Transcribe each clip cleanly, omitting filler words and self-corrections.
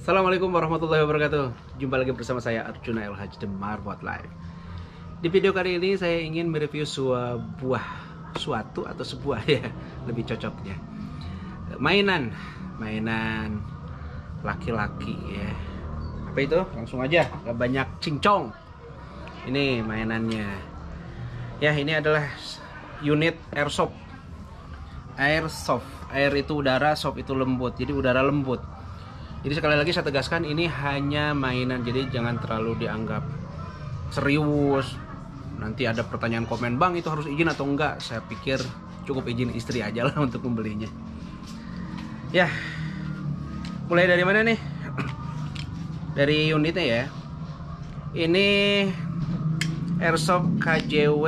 Assalamualaikum warahmatullahi wabarakatuh. Jumpa lagi bersama saya Arjuna LH The Marbot Live. Di video kali ini saya ingin mereview suatu atau sebuah ya, lebih cocoknya. Mainan laki-laki ya. Apa itu? Langsung aja, gak banyak cincong. Ini mainannya. Ya, ini adalah unit airsoft. Air itu udara, soft itu lembut. Jadi udara lembut. Jadi sekali lagi saya tegaskan, ini hanya mainan, jadi jangan terlalu dianggap serius. Nanti ada pertanyaan komen, bang itu harus izin atau enggak? Saya pikir cukup izin istri aja lah untuk membelinya. Ya, mulai dari mana nih? Dari unitnya ya. Ini airsoft KJW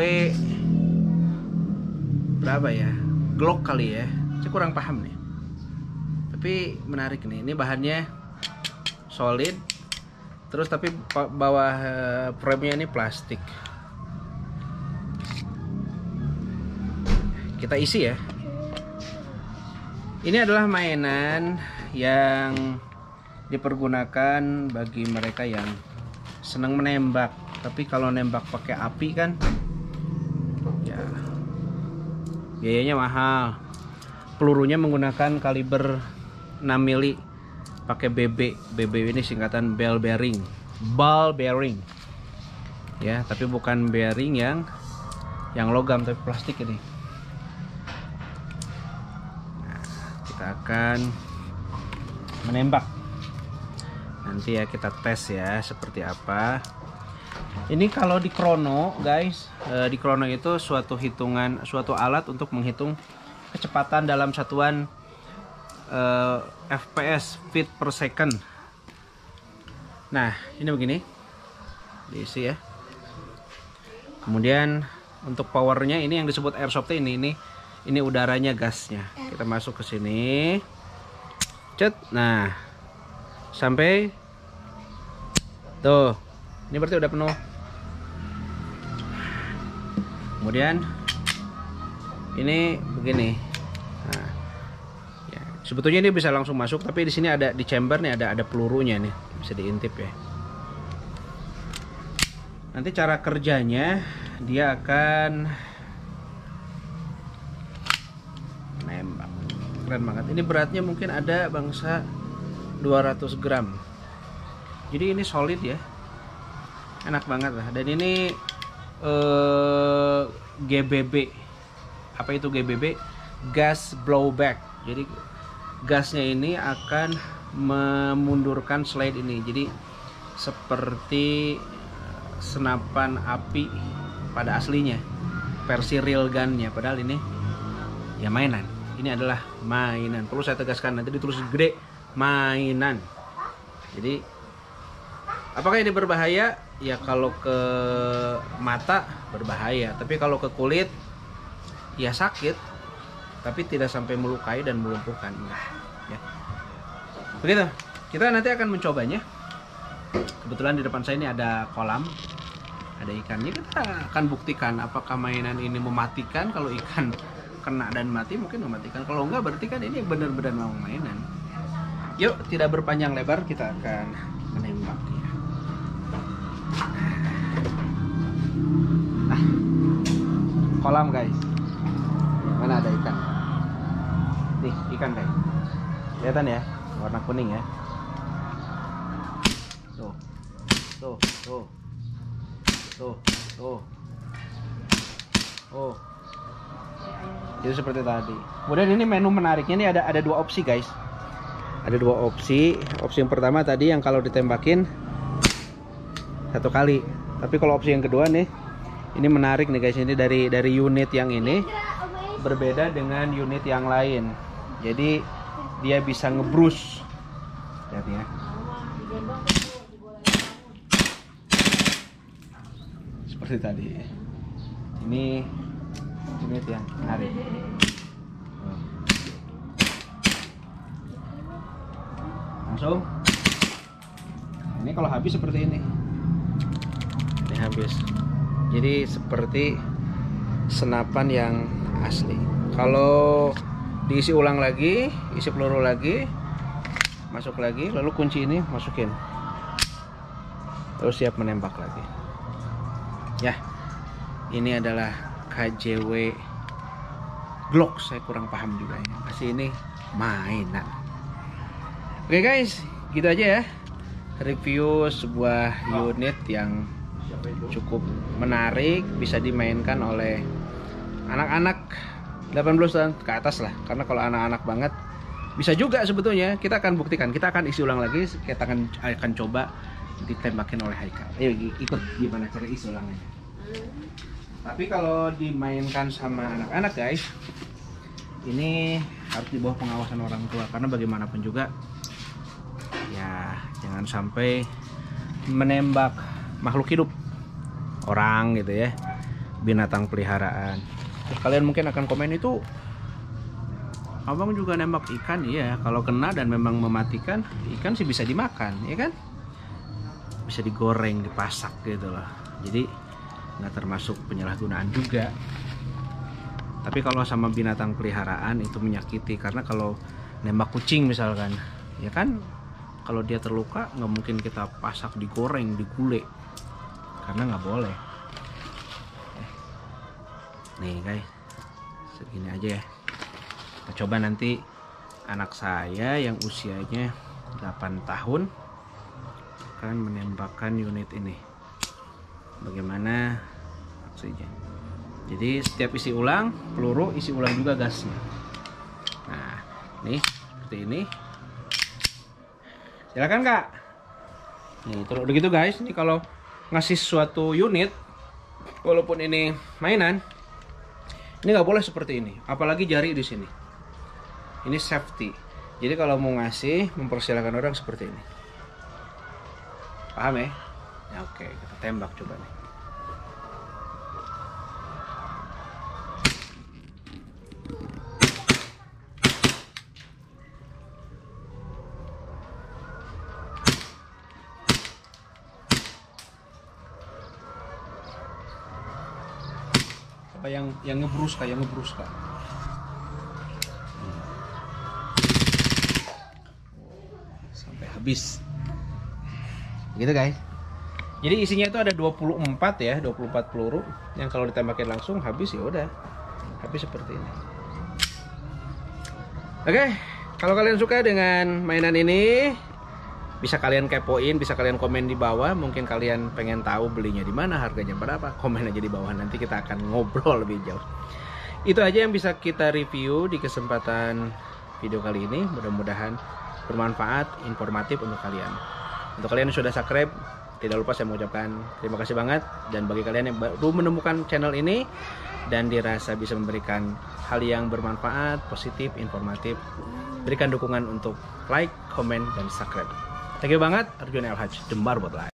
berapa ya? Glock kali ya? Saya kurang paham nih. Tapi menarik nih, ini bahannya solid, terus tapi bawah frame-nya ini plastik. Kita isi ya. Ini adalah mainan yang dipergunakan bagi mereka yang senang menembak. Tapi kalau nembak pakai api kan, ya biayanya mahal. Pelurunya menggunakan kaliber 6 mili pakai BB ini singkatan ball bearing ya, tapi bukan bearing yang logam tapi plastik ini. Nah, kita akan menembak nanti ya, kita tes ya seperti apa. Ini kalau di Chrono guys, di Chrono itu suatu alat untuk menghitung kecepatan dalam satuan FPS, feet per second. Nah, ini begini diisi ya. Kemudian untuk powernya ini yang disebut airsoft ini udaranya, gasnya. Kita masuk ke sini, cet. Nah, sampai tuh, ini berarti udah penuh. Kemudian ini begini. Sebetulnya ini bisa langsung masuk, tapi di sini ada di chamber nih, ada pelurunya nih, bisa diintip ya. Nanti cara kerjanya dia akan nembak. Keren banget. Ini beratnya mungkin ada bangsa 200 gram. Jadi ini solid ya. Enak banget lah. Dan ini GBB. Apa itu GBB? Gas blowback. Jadi gasnya ini akan memundurkan slide ini, jadi seperti senapan api pada aslinya, versi real gunnya. Padahal ini ya mainan. Ini adalah mainan, perlu saya tegaskan, nanti ditulis gede mainan. Jadi apakah ini berbahaya? Ya kalau ke mata berbahaya, tapi kalau ke kulit ya sakit, tapi tidak sampai melukai dan melumpuhkan ya. Begitu, kita nanti akan mencobanya. Kebetulan di depan saya ini ada kolam, ada ikannya. Kita akan buktikan apakah mainan ini mematikan. Kalau ikan kena dan mati mungkin mematikan, kalau enggak berarti kan ini benar-benar mau mainan. Yuk, tidak berpanjang lebar, kita akan menembak ya. Nah, kolam guys, mana ada ikan? Nih, ikan guys. Kelihatan ya, warna kuning ya. Tuh. Oh. Jadi seperti tadi. Kemudian ini menu menariknya, ini ada dua opsi guys. Ada dua opsi. Opsi yang pertama tadi yang kalau ditembakin satu kali. Tapi kalau opsi yang kedua nih, ini menarik nih guys. Ini dari unit yang ini berbeda dengan unit yang lain. Jadi dia bisa ngebrus. Lihat ya. Seperti tadi. Ini unit yang menarik. Langsung. Ini kalau habis seperti ini. Ini habis. Jadi seperti senapan yang asli. Kalau diisi ulang lagi, isi peluru lagi, masuk lagi, lalu kunci ini masukin, lalu siap menembak lagi. Ya, ini adalah KJW Glock. Saya kurang paham juga ya, pasti ini mainan. Oke guys, gitu aja ya review sebuah unit yang cukup menarik, bisa dimainkan oleh anak-anak 18 tahun ke atas lah. Karena kalau anak-anak banget bisa juga sebetulnya. Kita akan buktikan, kita akan isi ulang lagi, kita akan coba ditembakin oleh Haikal. Ayo ikut gimana cara isi ulangnya. Tapi kalau dimainkan sama anak-anak guys, ini harus di bawah pengawasan orang tua, karena bagaimanapun juga ya jangan sampai menembak makhluk hidup, orang gitu ya, binatang peliharaan. Terus kalian mungkin akan komen, itu abang juga nembak ikan. Iya, kalau kena dan memang mematikan, ikan sih bisa dimakan ya kan, bisa digoreng, dipasak gitu loh, jadi nggak termasuk penyalahgunaan juga. Tapi kalau sama binatang peliharaan itu menyakiti, karena kalau nembak kucing misalkan ya kan, kalau dia terluka nggak mungkin kita pasak, digoreng, digulai, karena nggak boleh. Nih guys, segini aja ya. Kita coba nanti anak saya yang usianya 8 tahun akan menembakkan unit ini, bagaimana aksinya. Jadi setiap isi ulang peluru, isi ulang juga gasnya. Nah nih seperti ini, silakan kak. Nih terus begitu guys. Ini kalau ngasih suatu unit, walaupun ini mainan, ini nggak boleh seperti ini, apalagi jari di sini. Ini safety. Jadi kalau mau ngasih, mempersilahkan orang seperti ini. Paham ya? Ya oke, kita tembak coba nih. Apa yang ngebrus kak, sampai habis gitu guys. Jadi isinya itu ada 24 ya, 24 peluru yang kalau ditembakin langsung habis, ya udah habis seperti ini. Oke, kalau kalian suka dengan mainan ini, bisa kalian kepoin, bisa kalian komen di bawah. Mungkin kalian pengen tahu belinya di mana, harganya berapa, komen aja di bawah, nanti kita akan ngobrol lebih jauh. Itu aja yang bisa kita review di kesempatan video kali ini. Mudah-mudahan bermanfaat, informatif untuk kalian. Untuk kalian yang sudah subscribe, tidak lupa saya mengucapkan terima kasih banget. Dan bagi kalian yang baru menemukan channel ini dan dirasa bisa memberikan hal yang bermanfaat, positif, informatif, berikan dukungan untuk like, komen, dan subscribe. Thank you banget. Arjun El Haj, Jembar buat live.